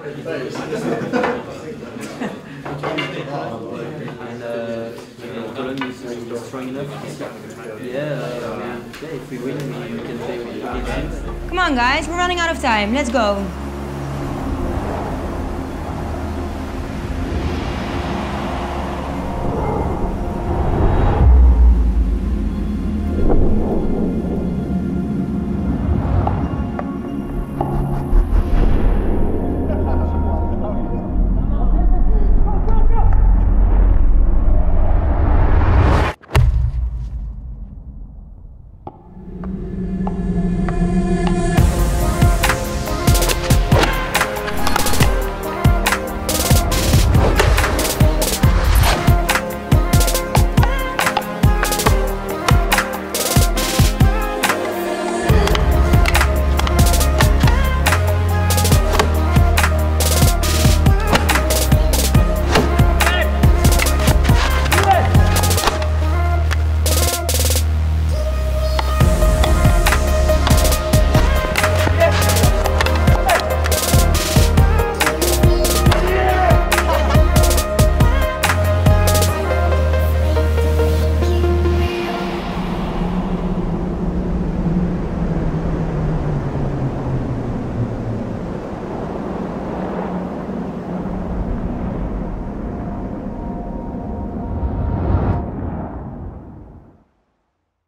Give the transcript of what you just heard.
And Poland is strong enough. Yeah, if we win, we can play with big teams. Come on, guys, we're running out of time. Let's go.